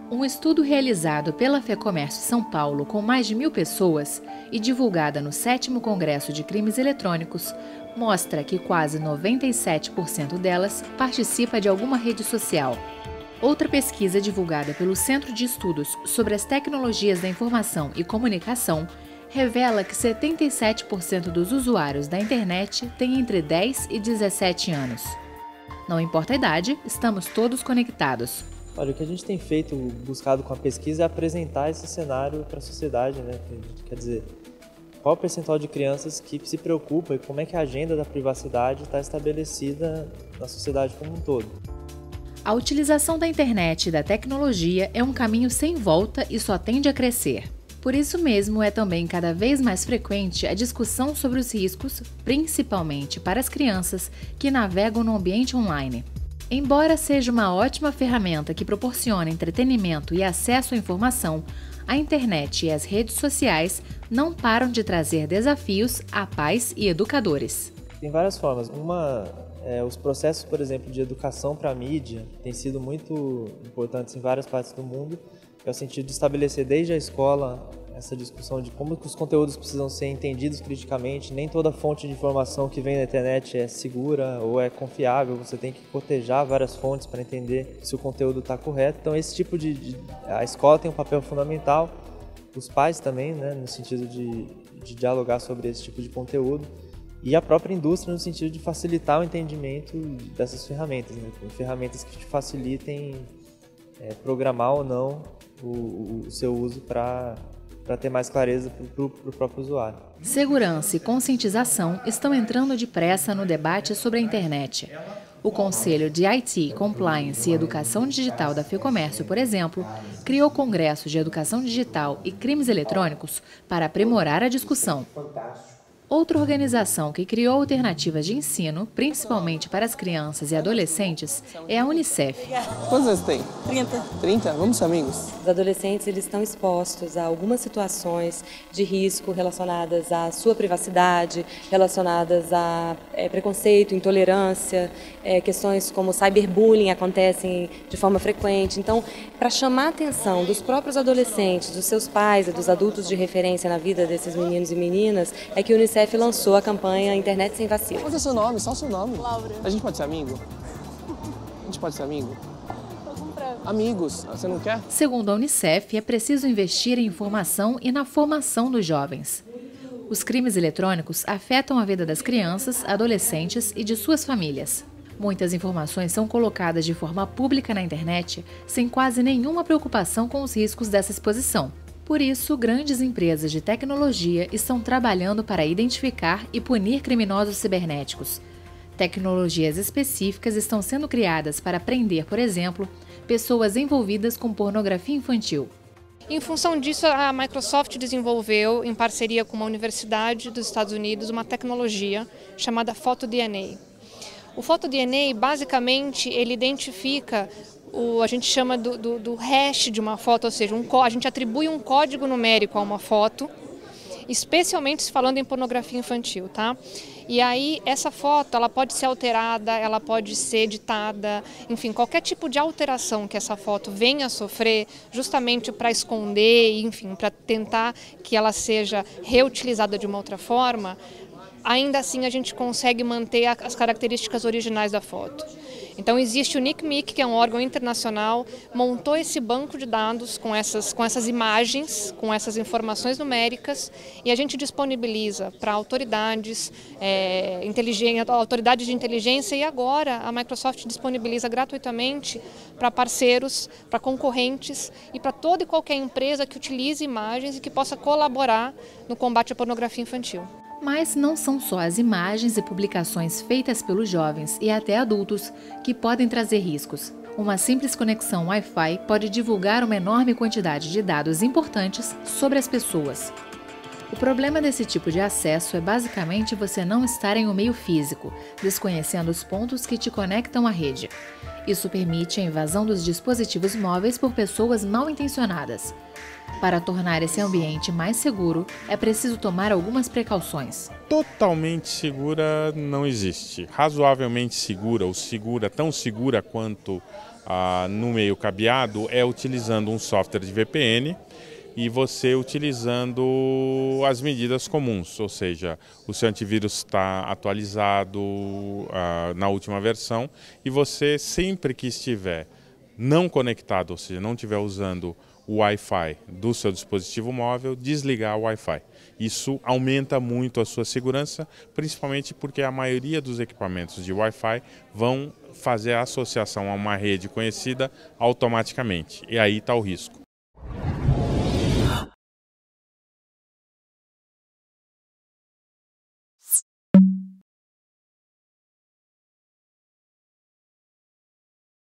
Um estudo realizado pela FEComércio São Paulo com mais de 1.000 pessoas e divulgada no 7º Congresso de Crimes Eletrônicos mostra que quase 97% delas participa de alguma rede social. Outra pesquisa divulgada pelo Centro de Estudos sobre as Tecnologias da Informação e Comunicação revela que 77% dos usuários da internet têm entre 10 e 17 anos. Não importa a idade, estamos todos conectados. Olha, o que a gente tem feito, buscado com a pesquisa, é apresentar esse cenário para a sociedade, né? Quer dizer, qual o percentual de crianças que se preocupa e como é que a agenda da privacidade está estabelecida na sociedade como um todo. A utilização da internet e da tecnologia é um caminho sem volta e só tende a crescer. Por isso mesmo, é também cada vez mais frequente a discussão sobre os riscos, principalmente para as crianças que navegam no ambiente online. Embora seja uma ótima ferramenta que proporciona entretenimento e acesso à informação, a internet e as redes sociais não param de trazer desafios a pais e educadores. Tem várias formas. Os processos, por exemplo, de educação para a mídia têm sido muito importantes em várias partes do mundo, que é o sentido de estabelecer desde a escola essa discussão de como que os conteúdos precisam ser entendidos criticamente. Nem toda fonte de informação que vem na internet é segura ou é confiável, você tem que cotejar várias fontes para entender se o conteúdo está correto. Então esse tipo a escola tem um papel fundamental, os pais também, né, no sentido de dialogar sobre esse tipo de conteúdo, e a própria indústria no sentido de facilitar o entendimento dessas ferramentas, né, ferramentas que te facilitem programar ou não o seu uso para ter mais clareza para o próprio usuário. Segurança e conscientização estão entrando depressa no debate sobre a internet. O Conselho de IT, Compliance e Educação Digital da FEComércio, por exemplo, criou congressos de educação digital e crimes eletrônicos para aprimorar a discussão. Outra organização que criou alternativas de ensino, principalmente para as crianças e adolescentes, é a Unicef. Quantos anos tem? 30. 30? Vamos ser amigos? Os adolescentes eles estão expostos a algumas situações de risco relacionadas à sua privacidade, relacionadas a preconceito, intolerância, questões como cyberbullying acontecem de forma frequente. Então, para chamar a atenção dos próprios adolescentes, dos seus pais e dos adultos de referência na vida desses meninos e meninas, é que o Unicef lançou a campanha Internet Sem Vacilo. Qual é o seu nome? Só o seu nome. Laura. A gente pode ser amigo? A gente pode ser amigo? Amigos, você não quer? Segundo a Unicef, é preciso investir em informação e na formação dos jovens. Os crimes eletrônicos afetam a vida das crianças, adolescentes e de suas famílias. Muitas informações são colocadas de forma pública na internet sem quase nenhuma preocupação com os riscos dessa exposição. Por isso, grandes empresas de tecnologia estão trabalhando para identificar e punir criminosos cibernéticos. Tecnologias específicas estão sendo criadas para prender, por exemplo, pessoas envolvidas com pornografia infantil. Em função disso, a Microsoft desenvolveu, em parceria com uma universidade dos Estados Unidos, uma tecnologia chamada FotoDNA. O FotoDNA, basicamente, ele identifica a gente chama do hash de uma foto, ou seja, a gente atribui um código numérico a uma foto, especialmente se falando em pornografia infantil, tá? E aí essa foto, ela pode ser alterada, ela pode ser editada, enfim, qualquer tipo de alteração que essa foto venha a sofrer, justamente para esconder, enfim, para tentar que ela seja reutilizada de uma outra forma, ainda assim a gente consegue manter as características originais da foto. Então existe o NCMEC, que é um órgão internacional, montou esse banco de dados com essas imagens, com essas informações numéricas, e a gente disponibiliza para autoridades, autoridades de inteligência, e agora a Microsoft disponibiliza gratuitamente para parceiros, para concorrentes e para toda e qualquer empresa que utilize imagens e que possa colaborar no combate à pornografia infantil. Mas não são só as imagens e publicações feitas pelos jovens e até adultos que podem trazer riscos. Uma simples conexão Wi-Fi pode divulgar uma enorme quantidade de dados importantes sobre as pessoas. O problema desse tipo de acesso é basicamente você não estar em um meio físico, desconhecendo os pontos que te conectam à rede. Isso permite a invasão dos dispositivos móveis por pessoas mal intencionadas. Para tornar esse ambiente mais seguro, é preciso tomar algumas precauções. Totalmente segura não existe. Razoavelmente segura, ou segura, tão segura quanto no meio cabeado, é utilizando um software de VPN e você utilizando as medidas comuns, ou seja, o seu antivírus está atualizado na última versão e você sempre que estiver não conectado, ou seja, não estiver usando o Wi-Fi do seu dispositivo móvel, desligar o Wi-Fi. Isso aumenta muito a sua segurança, principalmente porque a maioria dos equipamentos de Wi-Fi vão fazer a associação a uma rede conhecida automaticamente, e aí está o risco.